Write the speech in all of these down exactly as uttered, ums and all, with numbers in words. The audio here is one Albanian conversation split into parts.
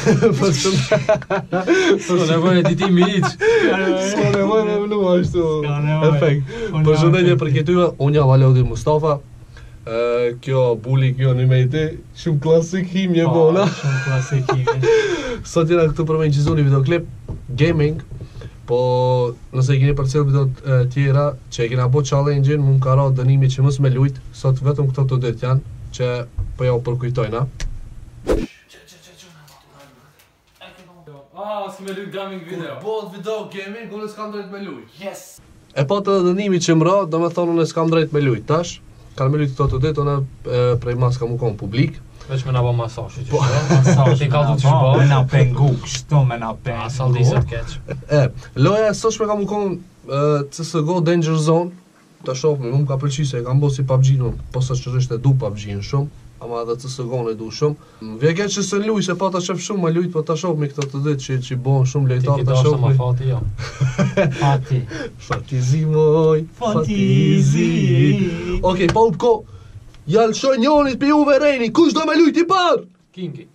S'ka nevojë editimi hiç. S'ka nevojë me vlu ashtu. S'ka nevojë. Efekt. Përshëndetje për këtë yve, unë jam Alauddin Mustafa. Ë kjo buli kjo animeti, shumë klasik himje bona. Shumë klasik himje. Sot jena këtu për me nqizu një videoklip gaming, po nëse i keni përcjell videot e tjera që e kena bo challenge-in, mu më ka ra dënimi që mos me lujt, sot vetëm këto të dytë janë, që po ja u përkujtojna. Ah, s'me lujt gaming video. Bot video gaming, unë s'kam drejt me lujt. Yes. E pa të dënimi që më ra, do me thonë unë s'kam drejt me lujt, tash. Kanë me lujt këto të dytë, unë prej mas ka mu konë publik. Veç me na bo masazh, që Masazh. Ti ka du të shbo. Me na pengu, kështu me na pengu. Asal disët keq. E, loja e sotshme ka mu konë C S G O Danger Zone. Ta shohmi, mu më ka pëlqy se e kam bo si P U B G në, po sa qërisht e du P U B G-n shumë, ama edhe C S G O-n e du shumë. Më vje keq që se luj, se pa ta shef shumë me lujt, po ta shohmi këto të dytë që që bohen shumë lejtar, ta shohmi. Ti ma shohmi. fati jo. Fati. Fatizi moj, Fatizi. Okej, pa u pëko, ja lëshoj njonit për juve rejni, kush do me lujt i parë? Kingi.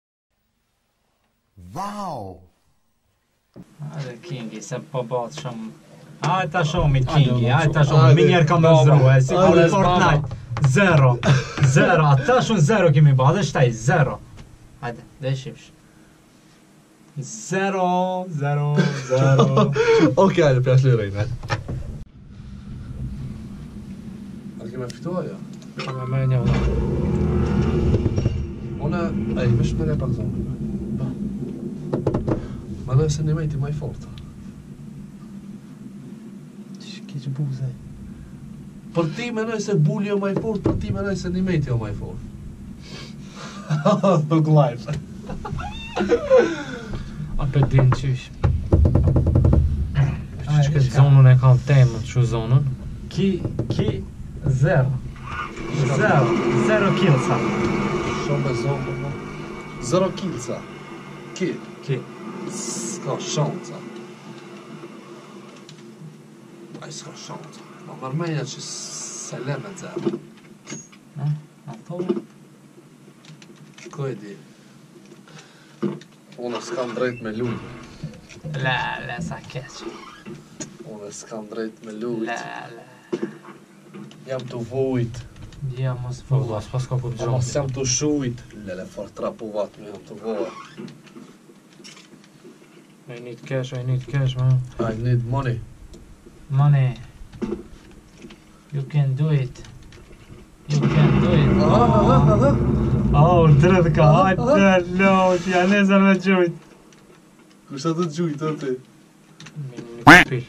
Wow! Ade Kingi, se po bat shumë... Ajde ta shohmi Kingi, ajde ta Ajde. shohmi, minjer kam me zruhe, si kur Ajde, Fortnite. Zero. Zero, ata shumë zero kemi ba, dhe shtaj, zero. Ajde, dhe shifsh. Zero, zero, zero. Okej, ajde, pjash li rejnë. A keme fitoha, ja? Ka me me një vëlla. Ona, ej, vesh me ne pak zonë. Ma në se një mejti maj forta. Shkiq buzaj. Për ti menoj se bulli o maj fort, për ti menoj se një mejti o maj fort. Thug life. A për din qysh. Që këtë zonën e kam temën, që zonën. Ki, ki, zero. Zero, zero kilsa. Shumë me zonë, për mo. Zero kilca. Ki. Ki. S'ka shanca. Aj, s'ka shanca. Ma mërmenja që se le me zero. A to? Shko e di. Unë s'kam drejt me lujt. La, la, sa keq. Unë s'kam drejt me lujt. La, la. Jam të vujt. Ja, mos Po, fu. as pas ka për Ama gjohë. s'jam të shujt. Lele far trapu vat me jam të vojt. I need cash, I need cash, man. I need money. Money. You can do it. You can do it. Aha, aha, aha. Oh, drejt ka, hajtë, lot, ja nezër me gjujt. Kusha të gjujt, o ti? Një pil.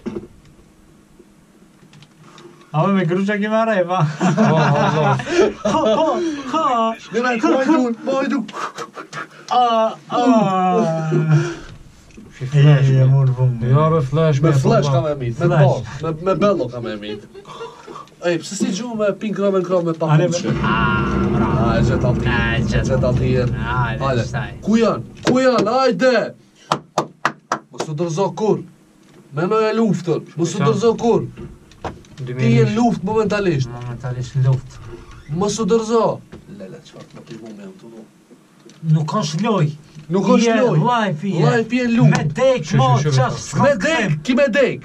A me grusha ki me rej, pa? Oh, Allah. Ha, ha, ha. Nëna, bajdu, bajdu. Ah, ah. Shi flash, E, me. mur vëmë. Ja, me flash, Me me. flash ka me mit, me Flash. ball, me, me bello ka me mit. Ej, pse si gju me pink ramen kram me Ale, papuqe? ah, bravo. A, e gjet alti, A, e gjet gjet alti jen. Hajde, Hajde, shtaj. ku janë? Ku janë? Hajde! Mos u dërzo kur. Menoj e luftën, mos u dërzo kur. Ti je luft momentalisht. Momentalisht luft. Mos u dërzo. Lele, qfar të më pivu me jam të do. Nuk është loj. Nuk është loj. Life je. Life je luft. Me dek, Shu, mo, shu, shu, qaf, shu. s'ka Me kthim. dek, ki me dek.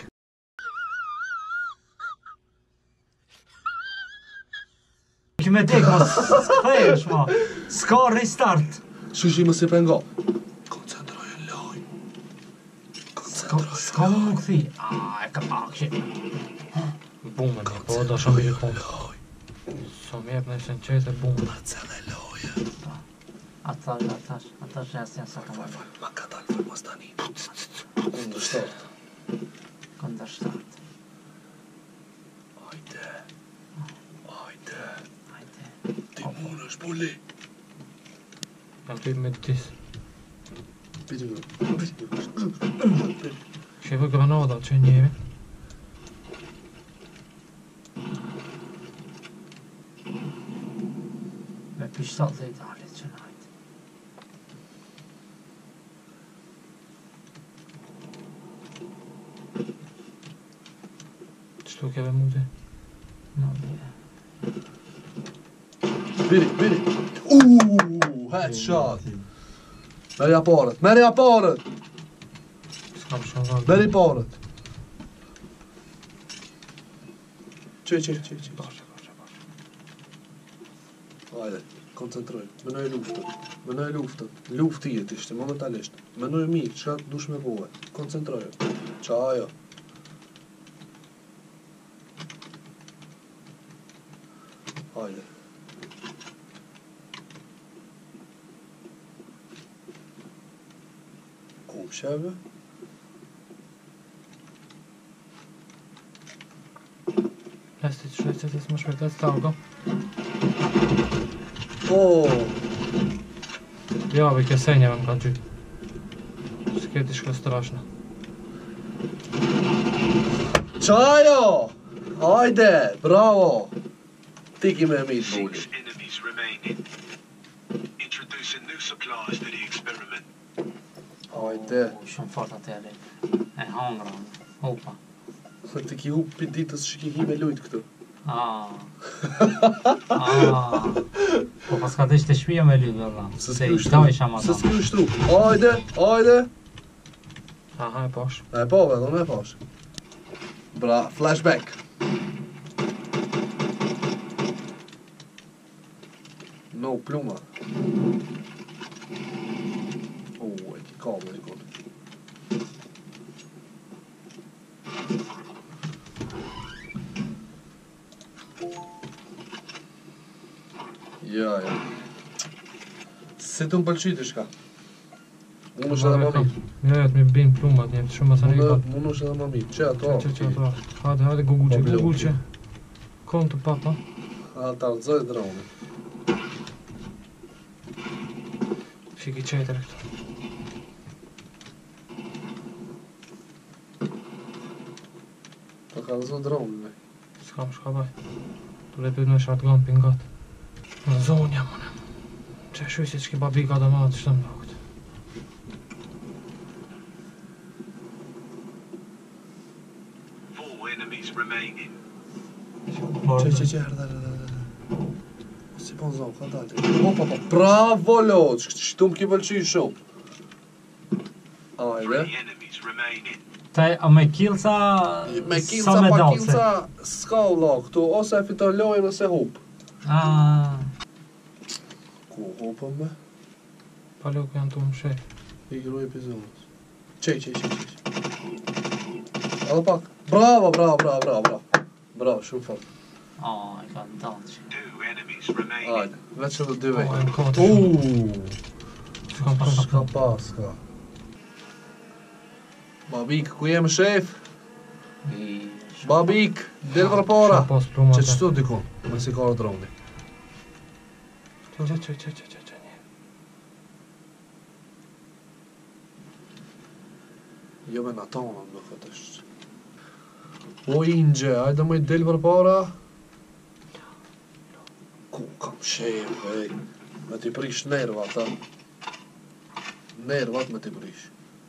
Ki me dek, mo, s'kthejesh, mo. S'ka restart. Shushi më si pengo. Koncentroj e loj. S'ka, s'ka më më këthi. Ah, e ka pakshi. Bume, ne, po, do shumë i konë. So më jep në shën qëjtë e bume. Cele loje. Ata, ata, ata që jasë janë sa ka më. Ma ka dalë për mos tani. Kundër shtart. Këndër shtart. Ajde. Ajde. Hajde. Ti mund është buli. Jam të i me dis. Piti kërë. Sheve granada që njeve. Me pishtat dhe i dalit që najtë. Qëtu keve mute? Në bje. Biri, biri. Uuu, headshot. Merja parët, merja parët! S'kam shumë vërë. Meri parët! Qe, qe, qe, qe. Pashe, pashe, pashe. Hajde, koncentroj. Menoj luftën. Menoj luftën. Luftë i jetë ishte, momentalisht. Menoj mikë, çka dush me buhe. Koncentroj. Qa ajo? Hajde. Kom sheve? Lesti të shvejtë që të s'më shpejt, lesti t'augo. Oh! Javi, kjo senjeve më ka gjytë. S'keti shko strashna. Qa ajo? Hajde, bravo! Ti ki me mit Six bulli. enemies remaining. Introducing new supplies to the experiment. Hajde. Oh, shumë fort atë e lejtë. E hangra, opa. Ti ki hup për ditës që ki hi me lujt këtu. Ah. Ah. Po pas ka të ishte shpia me lyve, valla. Se Se s'ki i ushtru. doj shama Se ta. s'ki ushtru. Hajde, hajde. Aha, e pash. E po, vedo me pash. Bra, flashback. No pluma. Oh, e ki kamë e kone. Ja, ja. Si të më pëlqyti shka? Unë është edhe më mirë. Jo, jo, të mi bin plumat një, të shumë më sa një Unë katë. unë është edhe më mirë. Që ato? Që, që, që, ato. Hajde, hajde, guguqe, Po, guguqe. Kon të papa. A ta rëzoj dronin. Shiki qejtër këtu. Ta ka rëzoj dronin, me. S'kam shkabaj. Tu le pyt me shotgun pingat. Në zonja, mëne. Që shuj si që ki babi ka të madhë të shtëm në këtë. Four enemies remaining. Që, që, që, herë, herë, herë. Si po në zonë, ka dalë. Po, po, po. Bravo, lo! Qëtu më ki pëlqy shumë. Ajde. Three enemies remaining. Te, a me kilca... Me sa kilca, me pa dalse. kilca, s'ka lo këtu. Ose e fiton lojën, ose hup. Ah. Ku hupëm me? Pa luk janë të më shef. I gru epizodës. Qej, qej, qej, qej. Edhe pak. Bravo, bravo, bravo, bravo, bravo. Bravo, shumë fort. Ah, i ka dalë që. Two enemies remaining. Ajde, veç edhe dy Po, e vejtë. në kotë. Uuu. S'kam pas Ska pas, ska. Babik, ku jem shef? Babik, del vërë para. S'kam pas plumat. Që qëtu dikun, me si ka droni. Që, që, që, që, që, që, që, një. Jo me në tonën, më fëtë është. O Inge, hajde më i del vërë para. Ku kam shef, ej. Me t'i prish nervat, ha. Nervat me t'i prish.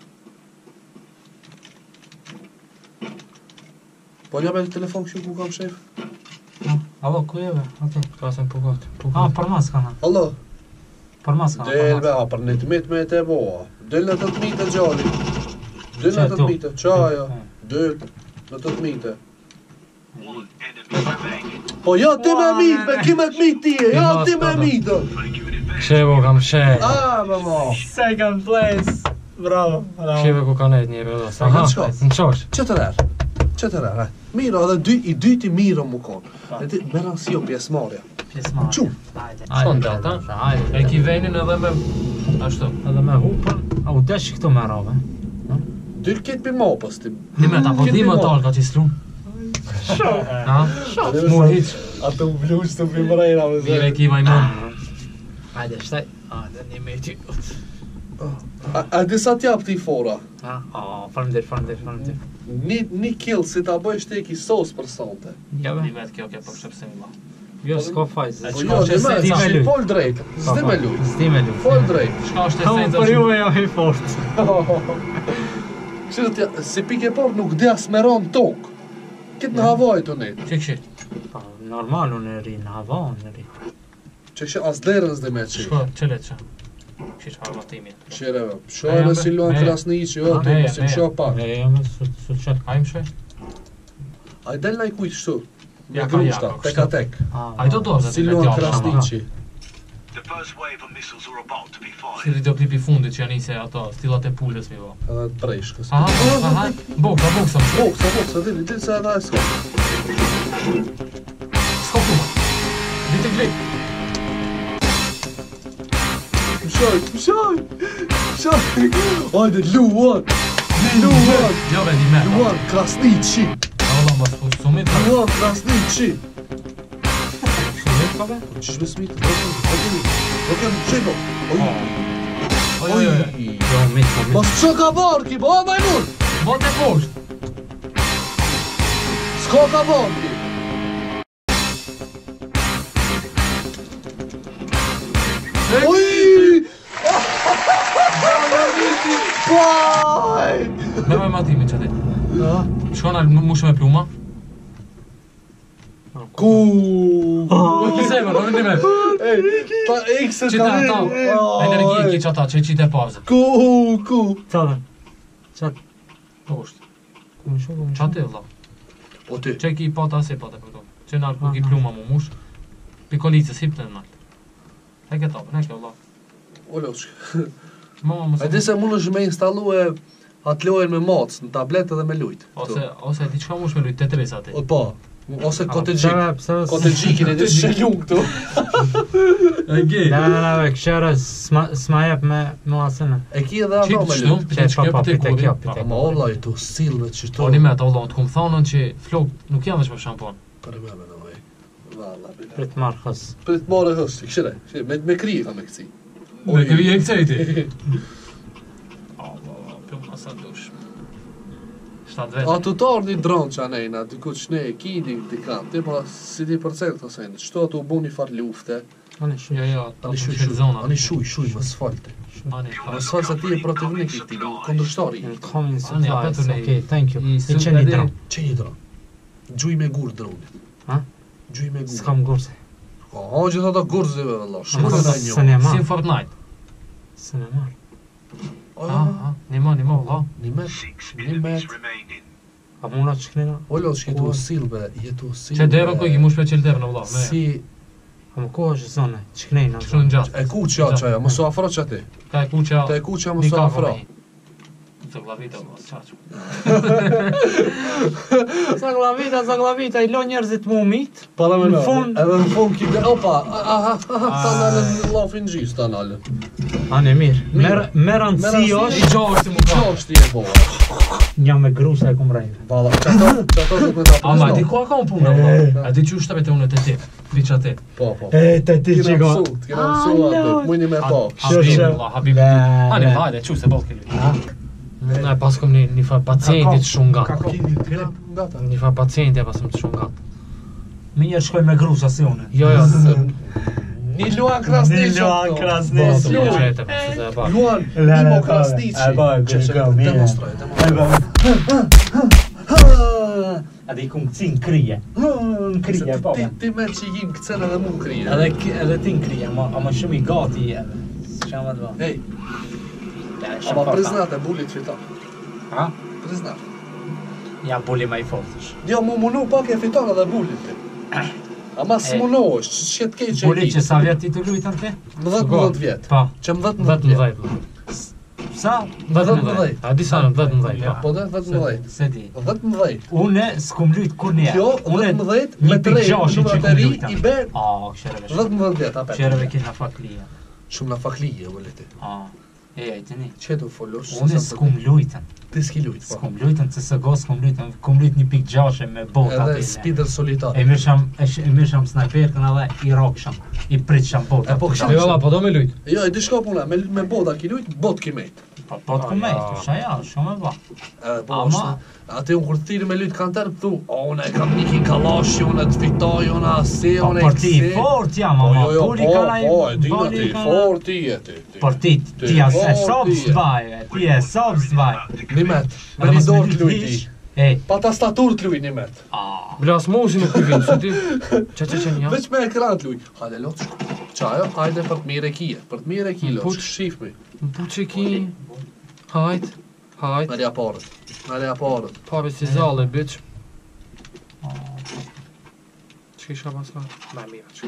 Po një me telefon kështu ku kam shef? Alo, ku jeve? Ate. Kasem pukat. Ah, për mas kana. Allo, Për mas kana. del për be, mas. a për një të mitë me e te boa. Del në të të mitë gjalli. Del në të të mitë, qa ajo? Del në të të mitë. One enemy remaining. Po ja ti me mitë, be, ki me të mitë ti e, ja ti me mitë. Make you an advantage. Shevo kam shef. A, me ma. Second place. Bravo. Sheve ku ka nejt njëve dhe. Sa ka qka? Në qosh. Që të rrë? Që të rrë, Miro, edhe dy, i dyti Miro mu konë. Pa. E ti, beran si jo pjesmarja. Pjesë marrë. Qum. Hajde. Shon delta. Hajde. E ki venin edhe me... Ashtu. Edhe me hupën. A u desh këtu me rove. Dy ketë për mopës ti. Dimet, apo Ketë dima për talë ka që slun. Ha? mopës. Mur hiq. Ato blush të për mrejna me Mire ki vajmon. Hajde, shtaj. Hajde, një me ti. A, a disa t'jap ti fora? Ha? Ah, faleminderit, faleminderit, faleminderit. Një, një kill si ta bëjsh ti e ki sos për sante. Jave. Dimet kjo ke për shëpse mi ma. Jo, s'ka fajz. E Po qka jo, është dhe me, esenca tash e i luj? fol drejt. Zdi me luj. Zdi me luj. Fol drejt. Shka është Ha, esenca për që... juve jo i fort. Kështu t'ja, si pike por nuk dhe as me ron tok. Kitë në havaj të ne. Që këshit? Pa, normal unë e ri, në hava unë e ri. Që kështë as derën s'de me qi. Shko, qële që? Kështë farë matimi. Qereve, shojnë Me, si luan me. Krasniqi, jo, të Me, si me. më shoh pak. E jam së së çet kajmë shë. Ai del na i kujt kështu. Me Ja, ka, ja, grushta, ka, tek kështu. a tek. A i do do Si luan Krasniqi. The first wave of missiles are about to be Si fired. videoklipi fundit që janë ise ato, stillat e pulës mi bo. Edhe të preshkës. Aha, aha, boksa, boksa, më shumë. Boksa, boksa, dili, dili se edhe e s'ka. S'ka pluma. Vite kli. Më shoj, më shoj, më shoj. Hajde, luan, luan, Jo, be, di me. luan Krasniqi, Allah, ma s'pu sumit, ka luan Krasniqi. sumit, ka be? Qish me smit, rokem, rokem, shejbo. Oj, Oj, oj, oj. Jo, mit, po mit. mos që ka varki, bo, majmun. Bote poshtë. S'ka ka varki. Oj! Baj! Me me matimi që ti. Shkona mushë me pluma. Ku? Kise e më, rëvin një me. Ej, pa ekse Qita ata, energi ki që ata, që i qite pazë. Ku, ku? Çfarë? Çat. Poshtë. Ku më shoh? Qa ti, vla? Po ti, Që ki pata si pata për to. Që nalë ku ki pluma mu mush. Pikolicës hip të nalë. E ke tapë, ne ke vla. o loqë. Mama më E di se mund është me installu e atë lojën me macë, në tabletë dhe me lujt. Ose, ose ti qka mush me lujt, Tetris ati. O po, ose kote gjik. Pse pse? Kote gjikin e di shelun këtu. E ge. Na na na, këshera s'ma s'ma jep me me asënë. E ki edhe Qi ato të me shtu, lujt. pëte që Pa, kjo pa, pëte pite kodi. kjo, pite. Ma olla i tu silve që to. Po një me të Allah, të kumë thonën që flok nuk janë veç për shampon. Për me me në vaj. Valla, bile. Prit marr hës. Prit more hësti, këshire. Me, me kri ka me këci. Me këri e këcejti. Allah, pluma sa dush. Shtatë A vetë. të torë një dronë që anejna, diku që ne e kini, dikant, ti pa si di përcent të sejnë, qëto të u bu një farë lufte, Ani shu. Jo, jo, ta ani të shuj, shqit shuj, zona. ani shuj, shuj, më sfalte. Ani, Më sfalte se ti e protivnik i këti, kondrështori. Coming Ani, apetu supplies. ne- Okay, thank you. i I su- qeni edhe- dron. Që një dronë? Gjuj me gur dronit. Ha? Gjuj me gur. S'kam gurse. O, gjitha ta gurzive, vëlla, shumë Mos të da se një. ne Si marr. në Fortnite. Se ne marr. Ah, ah, një ma, një ma, vla. Një met, Six një enemies met. remaining. A mund të shknena? O, lo, që jetu silbe, jetu silbe. Që devën ku i ki mush me qëllë devën, vla. Me. Si, A më ku është zone? Shknena. Kështu në gjatë. e ku që ja që aja, më su afro që ati. Ka e kuqa. Te e ku që ja më su afro. Të glavita, vla, qaqë. Sa glavita, sa glavita, i lo njerëzit mu umit. Pala me Në në fund- Edhe në fund ki dhe, opa, aha, aha, ta nalën lafin gjis, ta nalën. Anë mirë. Merë merë Merë rëndësi rëndësi është I gjohë si mu Qa ka. është ti e po? një me grusa e kum rejnë. Valla, qato, qato nuk me ta Ama, di prezdo. ku a ka unë punë, vla. A di që shtapet e unë të ti. Di që ati. Po, po. E, të ti Kina që ka. mësu, kina mësu atë, mujni me po. Habibi, Shë, vla, habibi. Be, Ani, be. hajde, që se bolke li. Ne pas kom një, një fa pacientit shumë gatë. Kini, kina, gata. Një fa pacienti e pasëm të shumë gatë. Mi njerë shkoj me grusa si une. Jo, jo, Një luan krasniqë. Një luan këto. krasniqë. Botë Luan. më gjete, pasë se e ba. Luan, Le, le, Imo le, krasniqë. e ba, e Që se gërgëm, mirë. demonstroj, demonstroj. A di kum cin krije. Në krije, po. Ti, ti me që jim këcen edhe mu krije. Edhe ki- edhe ti në krije, ama ama shumë i gati edhe. S'kam atë ba. Hej, Ja, ama shumë forta. priznat e bullit fiton. Ha? Priznat. Ja buli më i fortësh. Jo, mu munu pak e fiton edhe bullit ti. Ama E. s'muno është, që të kej që Buli që sa vjet ti të lujtën ti? Më dhëtë më dhëtë vjetë. Po. Që më dhëtë më Dhëtë dhëtë më vjetë. dhejtë. Sa? Dhëtë më dhejtë. A di sa në dhëtë më dhejtë. Po dhe dhëtë më dhëtë. Se di. Dhëtë më dhëtë. Une s'kum lujt kur një. Kjo, dhëtë më dhëtë, me një të pikë rejë, gjashtë numrat që e ri, kum lujta. i ber, Ah, këshereve shumë. dhëtë më dhëtë vjetë, apet. Këshereve kina faklia. Shumë na faklije, vëlleti. Ah. E, e, të një. Që du folosh? Une s'kum lujtën. Ti s'ki lujt, po. S'kum lujtën, C S G O s'kum lujtën. Kum lujt një pikë gjashe me bota Edhe aty. speeder solitar. E mirësham, e sh- e mirësham sniperkën edhe i roksham. I pritsham bota. E po kështu. Jo, valla, po do me lujtë. Jo, e di shka puna, me, me bota ki lujt, bot ki mejt. Po, po të kumej, ja. të shaja, shumë e ba. Edhe po Ama- është, ati unë kur të thiri me lujt kanter, pëtu, o, unë e kam Niki Kalashi, unë e të fitoj, unë ase, Po, unë e për ti këse. fort jam, Po, ama jo, jo, puli po, ka naj... po, e di nga bali ti, ka- fort ti e ti. ti. Për ti, Ti ti as e fort sob ti je. s'vaj, ti e sob s'vaj. Një met, me Edhe një mos dorë me të lujt hish. ti. E, Pa tastatur të lujt një met. a, Blas mosi nuk të vinë, se ti... Qa qa qa një? Veç me ekran të lujt. Hajde, lotë. Qajo, hajde për të mirë e kije, për të mirë e kije, Puç. shifmi. Buçiki. Hajt. Hajt. Nalja parët, nalja parët. Pare si zale, bitch. Që kisha pasar? Ma mira, që.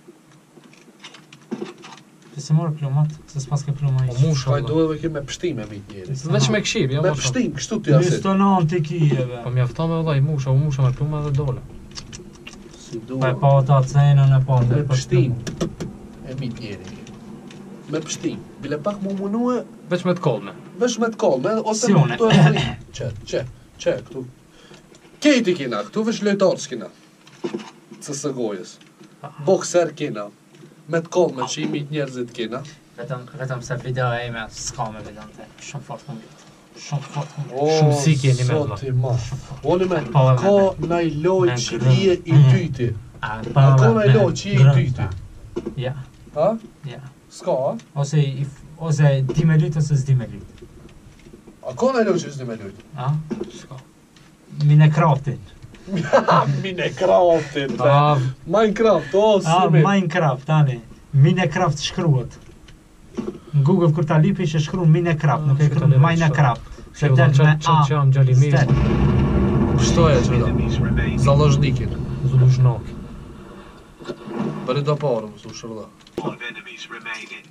Ti se morë plumat, se s'pas ke pluma O iq. musha, Kaj valla. duhet me kemi me pështim e mit njeri. Veç me kship, jo Me më shumë. pështim, kështu t'ja sit. Listonon të kijeve. Po mjafton me vëllai musha, u musha me pluma dhe dole. Si Pa e duhet. pa ta cenën e pa Me dhe pështim e mit njeri. Me pështim. Bile pak mu munue, Veç me të kollme. vesh me t'kollme, ose Si me une. këtu e fri. Qe, qe, qe, këtu. Kejti kina, këtu vesh lojtarës kina. C S G-ës. Bokser kina. Me t'kollme që i mit njerëzit kina. Vetëm, vetëm se video e ime s'ka me video të. Shumë fort më bitë. Shumë fort më bitë. O, Shumë si keni me vëlla. Zoti ma. Oli me, Po, me- ka naj loj me që grën. je i Mm. dyti. A, A ka naj loj që je i dyti. Ja, Ha? ja. S'ka, ha? Ose, i f- ose di me lyt ose s'di me lyt. A ka naj loj që s'di me lujt? A? S'ka. Minecraftin. Minecraftin, A, Minecraft, o, A, sëmi. Minecraft, tani. Minecraft shkruhet. Në Google kur ta lipi që shkruan Minecraft, Ah, nuk e shkruaj shkruan tani, Minecraft. Se që del që me që A. që jam gjali mirë. Stel. Shto e që da? Enemies remaining. Založnikin. Zuluzhnok. Për i do parë, më su shërda. Five enemies remaining.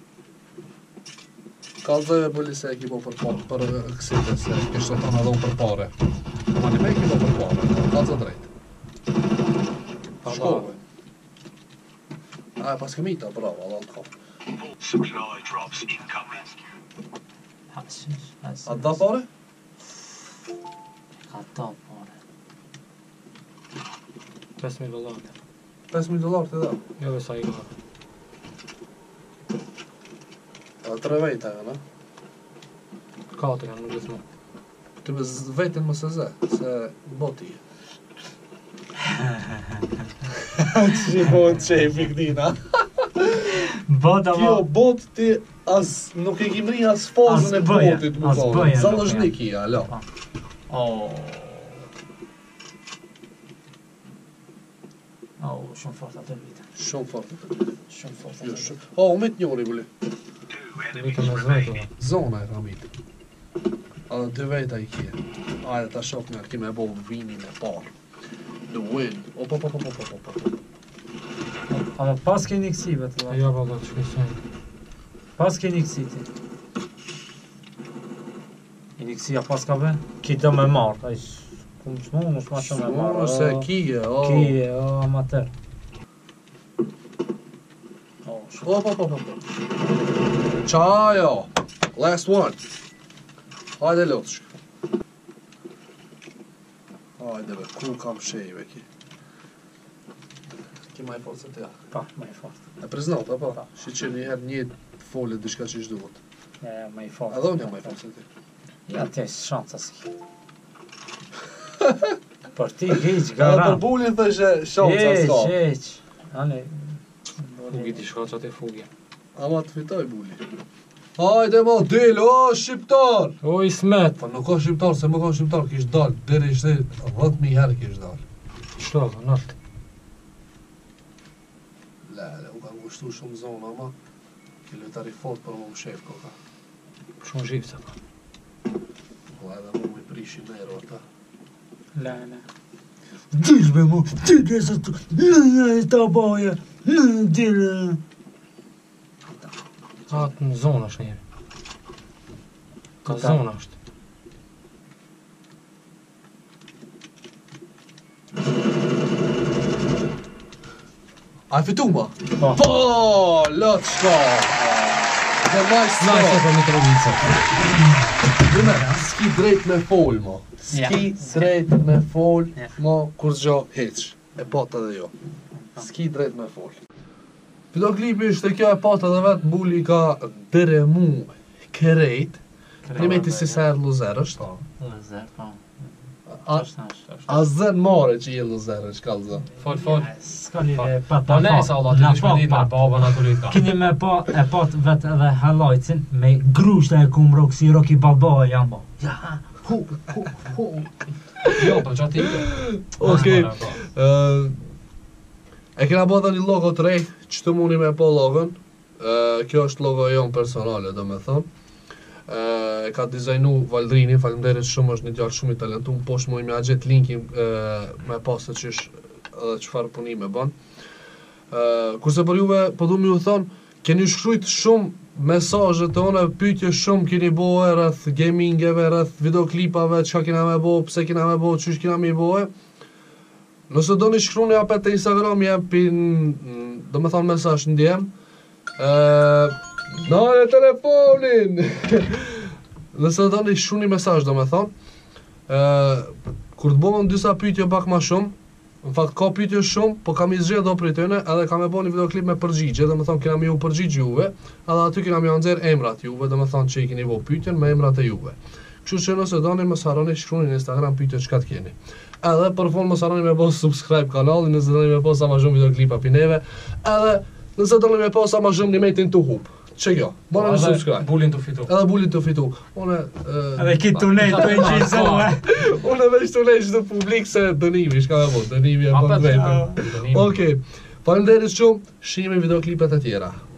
Ka dhe e bëlli se e ki po për parë, për kësite, se kështë të tonë edhe unë për pare. Ma një me e ki po për pare, ka zë drejtë. Shkove. A, e pas kemi ta, bravo, Allah të ka. Full supply drops incoming. Ha, si, ha, si. A të da pare? Ka ta pare. pesë mijë dollarë. pesë mijë dollar të da. Jo dhe sa i ka. A tre vejta e, në? Kate kanë më gjithmonë. Të me z- vetin më se ze, se boti e. Që po të qefi këtina. Bota Kjo ma... bot ti as nuk e kimri as fazën As e bëja, botit më as thonë. bëja, Založniki, alo. Oh. Oh, shumë fort atë vite. Shumë fort. Shumë fort Jo, atë shumë. vite. O, umit njëri bëli. Two Vitë enemies me zvetë, remaining. Zona e ramit. A dhe dy veta i kje. Ajde ta shok nga kime e bo vinin e parë. The win. O, po, po, po, po, po, po, po. A më pas keni kësive të E la. jo valla që kësaj. Pas keni kësiti. I një kësia pas ka ben? Ki do me marrë, a i kum shmu, në shma shumë me marrë. Shumë se kije, o. Kije, o, amater. Oh, shumë. O, po, po, po, po. Qajo. Last one. Hajde lotëshk. Hajde be, ku kam shejve ki. Ki ma i fort se të ja. Pa, ma i fort. E preznat, apo? Shi që njëherë një folet dishka që ishtë duhet. Ja, ja, ma i fort. Edhe unë jam ma i fort se ti. Ja, ti është shanca s'ki. Për ti hiq, Edhe për garan. bulin thëshe shanca s'ka. Hiq, hiq. Ani... Fugi ti shkacat e fugi. Ama të fitoj buli. Hajde mo, del, o, shqiptar! O Ismet. Po nuk ka shqiptar, se më ka shqiptar, kish dal, deri ishte dhjetë mijë herë kish dal. Shto, nalt. Le, le, u ka ngushtu shumë zona, ama ki lojtari fort për më më shef koka. Shumë zhivë pa. Po edhe më më i prishin nero ata. La, la. Dil me mu, dil me se të... Ta baje, dil... Atë në zonë është njëri. Ka Këta. zonë është. A e fitu ma? Po. Po, lot shka! Dhe maj Na e se s'ka! për Mitrovica. Dime, s'ki drejt me fol, ma. S'ki Ja. drejt me fol, Ja. ma, kur zgjo, heq. E pat edhe jo. S'ki drejt me fol. Video klipi ishte kjo e pat edhe vetë mbuli ka dere mu kërejt. Primeti si sa erë luzer është. Po, lëzer, po. A, Është, është, është. a zën mare që je luzer është kalza. Fol, fol. Ja, S'ka lidhe pa Po ne sa Allah, ti është me ditë me baba në atë ka. Kini me pa, e pat vetë edhe halajcin, me grushta e kumrok si Rocky Balboa jam bo. Ja, hu, hu, hu. Jo, po që ti ke. Okej. Ë, E kena bërë dhe një logo të rej, që të muni me po logon. Uh, kjo është logo jonë personale, do me thonë. Uh, e ka dizajnu Valdrini, faleminderit shumë, është një djalë shumë i talentuar, poshtë më i gjet linkin uh, me pas se çish edhe çfarë punime bën. Uh, kurse për juve, po du mi ju thonë, keni shkrujt shumë mesazhe të ona, pyetje shumë keni bëhe rreth gamingeve, rreth videoklipave, çka kena me bëu, pse kena me bëu, çish kena me bëhe. Nëse do një shkruni apet të Instagram, jem pin, do me thonë mesazh në D M. Uh, Nane telefonin! Nëse do një shkruni mesazh, do me thonë, uh, kur të bëhen disa pyetje pak ma shumë, në fakt ka pyetje shumë, po kam i zgjedhur do prej tyre, edhe kam e bën një videoklip me përgjigje, do me thonë kena me ju përgjigj juve, edhe aty kena me ju nxjerr emrat juve, do me thonë që i keni bë pyetjen me emrat e juve. Kështu që nëse doni mos harroni shkruani në Instagram pyetjet çka të keni. Edhe për fond mos harroni me bë subscribe kanalin, nëse doni me pas sa më shumë videoklipa pineve, edhe nëse doni me pas sa më shumë nimetin të hub. Që kjo, bëna në subscribe. Bulin të fitu. Edhe bulin të fitu. Une... Edhe ki tunet të inqizohe. Une veç tunet që të publik se dënimi, shka me bo, dënimi e bën vetëm. Okej, faleminderit shumë, shihemi videoklipet e tjera.